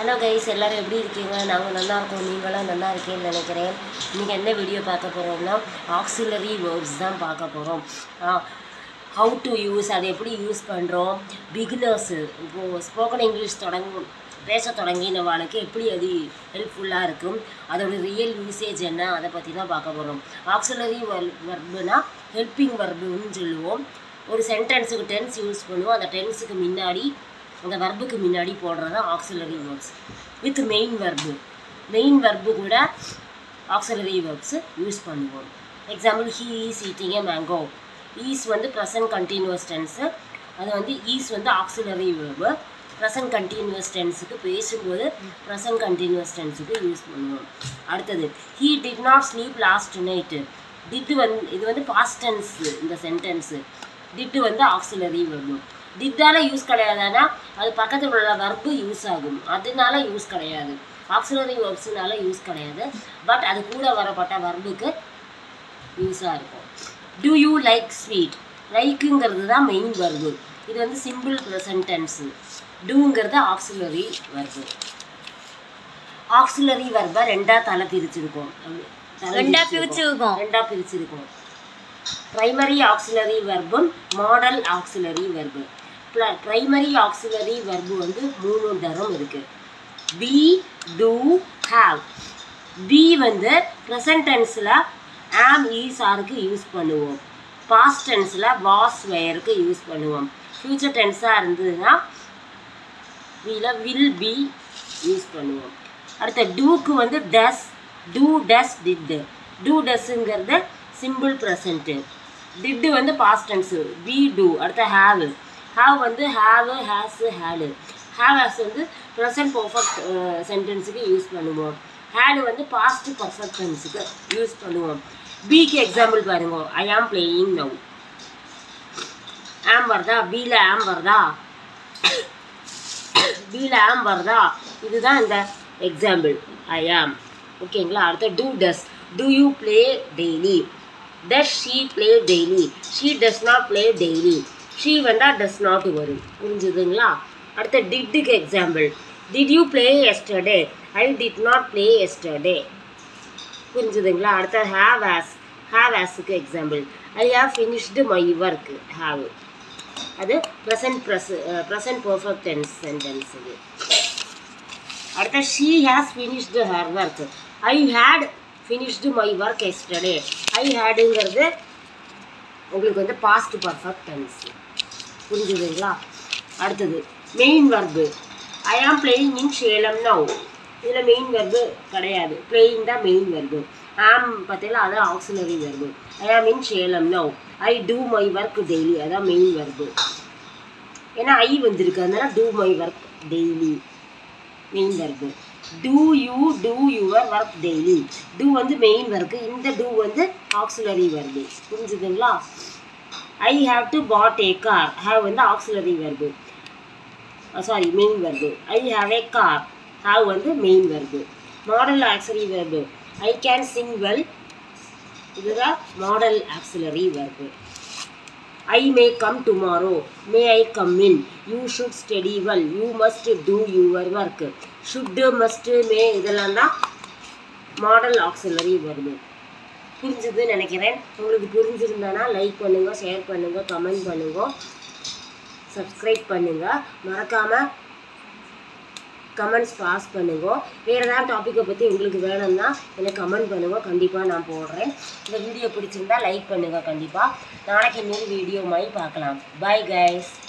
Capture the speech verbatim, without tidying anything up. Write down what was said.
Hello guys, எல்லாரும் எப்படி இருக்கீங்க? நாங்க நல்லா இருக்கோம். நீங்களும் நல்லா இருக்கீங்கன்னு நினைக்கிறேன். இன்னைக்கு என்ன வீடியோ பார்க்க போறோம்னா auxiliary verbs தான் பார்க்க போறோம். how to use அதை எப்படி யூஸ் பண்றோம்? beginners இப்போ ஸ்போக்கன் இங்கிலீஷ் தொடங்க பேச தொடங்கினவங்களுக்கு எப்படி அது ஹெல்ப்ஃபுல்லா இருக்கும்? அதோட ரியல் யூசேஜ் என்ன? அதை பத்தி தான் பார்க்க போறோம். auxiliary verbனா helping verbனு சொல்லுவோம். ஒரு சென்டென்ஸ்க்கு டென்ஸ் யூஸ் பண்ணுவோம். அந்த டென்ஸ்க்கு முன்னாடி அந்த வெர்புக்கு முன்னாடி போடுறது auxiliary verbs with main verb main verb கூட ஆக்சிலரி வேர்ப்ஸ் யூஸ் பண்ணுவோம். Example he is eating a mango. Is வந்து ப்ரெசன்ட் கண்டினியூஸ் டென்ஸு. அது வந்து ஈஸ் வந்து ஆக்சிலரி வேர்பு. ப்ரெசன்ட் கண்டினியூஸ் டென்ஸுக்கு பேசும்போது ப்ரெசன்ட் கண்டினியூஸ் டென்ஸுக்கு யூஸ் பண்ணுவோம். அடுத்தது he did not sleep last night. Did வந்து இது வந்து பாஸ்ட் டென்ஸு. இந்த சென்டென்ஸு டிட்டு வந்து ஆக்சிலரி வேர்பு. டிட்டால யூஸ் கிடையாதுன்னா அது பக்கத்தில் உள்ள வெர்பு யூஸ் ஆகும், அதனால யூஸ் கிடையாது. ஆக்சிலரி வெர்ப்ஸ்னால யூஸ் கிடையாது, பட் அது கூட வரப்பட்ட வெர்புக்கு யூஸாக இருக்கும். Do you like sweet. லைக்குங்கிறது தான் மெயின் வெர்பு. இது வந்து சிம்பிள் ப்ரெசன்ட் டென்ஸு. டூங்கிறது ஆக்சிலரி வெர்பு. ஆக்சிலரி வெர்பை ரெண்டாக தலை பிரிச்சிருக்கோம் ரெண்டா பிரிச்சிருக்கோம் ரெண்டா பிரிச்சிருக்கோம் பிரைமரி ஆக்சிலரி வெர்பும் modal auxiliary verb. Primary auxiliary verb வந்து மூணு தரம் இருக்கு. Be, do, have. பி வந்து ப்ரெசன்ட் டென்ஸில் ஆம், ஈஸ், ஆருக்கு யூஸ் பண்ணுவோம். பாஸ்ட் டென்ஸில் வாஸ், வேருக்கு யூஸ் பண்ணுவோம். ஃபியூச்சர் டென்ஸாக இருந்ததுன்னா வீல வில் பி யூஸ் பண்ணுவோம். அடுத்த டூக்கு வந்து does, do, does, did. Do டஸ்ங்கிறது சிம்பிள் ப்ரெசன்ட்டு. டிட்டு வந்து பாஸ்ட் டென்ஸு. Be, do. அடுத்த ஹாவ். ஹாவ் வந்து have, has, had. Have has வந்து ப்ரெசன்ட் பர்ஃபெக்ட் சென்டென்ஸுக்கு யூஸ் பண்ணுவோம். ஹேடு வந்து பாஸ்ட் பர்ஃபெக்ட் டென்ஸுக்கு யூஸ் பண்ணுவோம். பிக்கு எக்ஸாம்பிள் பாருங்க. ஐ ஆம் பிளேயிங் நவ். ஆம் வருதா? பியில் ஆம் வருதா? பியில் ஆம் வருதா? இதுதான் இந்த எக்ஸாம்பிள். I am. ஓகேங்களா? அடுத்த do does. Do you play daily? Does she play daily? She does not play daily. She வந்தா does not வரும். புரிஞ்சுதுங்களா? அடுத்த டிட்டுக்கு example. Did you play yesterday? I did not play yesterday. புரிஞ்சுதுங்களா? அடுத்த have as. have asக்கு example. I have finished my work. have. அது present present perfect tense sentence. அடுத்த she has finished her work. I had finished my work yesterday. I hadங்கிறது உங்களுக்கு வந்து past perfect tense. புரிஞ்சுதுங்களா? அடுத்தது main verb. I am playing in Salem now. இதில் main verb கிடையாது, playing தான் மெயின் வெர்பு. ஆம் பார்த்தீங்களா, அது auxiliary verb. I am in Salem now. I do my work daily, அதான் மெயின் வெர்பு. ஏன்னா ஐ வந்திருக்கு, அதனால do my work daily main verb. Do you do your work daily? Do வந்து main verb, இந்த do வந்து auxiliary verb. புரிஞ்சுதுங்களா? I have to bought a car. have வந்து auxiliary verb, sorry main verb. I have a car. have வந்து main வெர்பு. Modal auxiliary verb. I can sing well. இதுதான் modal auxiliary verb. I may come tomorrow. May I come in? You should study well. You must do your work. should, must, may இதெல்லாம் தான் model auxiliary verb. புரிஞ்சுதுன்னு நினைக்கிறேன். உங்களுக்கு புரிஞ்சிருந்தானா like பண்ணுங்க, share பண்ணுங்க, comment பண்ணுங்க, சப்ஸ்கிரைப் பண்ணுங்க. மறக்காம கமெண்ட்ஸ் பாஸ் பண்ணுங்க. வேறு ஏதாவது டாப்பிக்கை பற்றி உங்களுக்கு வேணும்னா எனக்கு கமெண்ட் பண்ணுங்க, கண்டிப்பாக நான் போடுறேன். இந்த வீடியோ பிடிச்சிருந்தா லைக் பண்ணுங்க. கண்டிப்பாக நாளைக்கு இன்னொரு வீடியோ மாதிரி பார்க்கலாம். Bye guys.